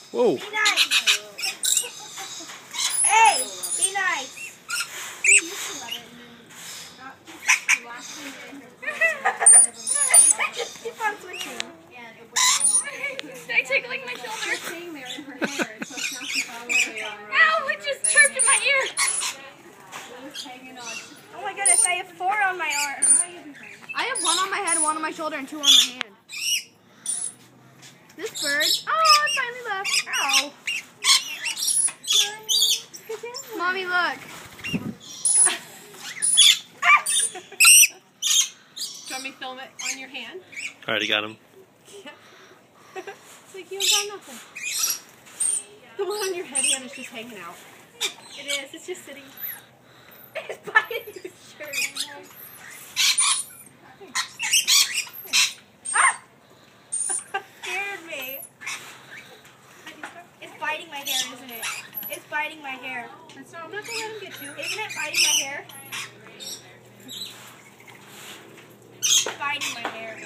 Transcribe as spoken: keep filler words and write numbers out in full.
Whoa. Be nice. Hey, be nice. Just keep on switching. Start tickling my shoulder. Ow, it just chirped in my ear. Oh my goodness, I have four on my arm. I have one on my head, one on my shoulder, and two on my hand. This bird. Oh, it finally left. Ow. Mommy, look. Do you want me to film it on your hand? Already got him. Yeah. It's like you don't got nothing. The one on your head, Hannah, is just hanging out. It is, it's just sitting. It's biting your shirt. Ah! Scared me. It's biting my hair, isn't it? It's biting my hair. And so I'm not going to let him get you. Isn't it biting my hair? It's biting my hair.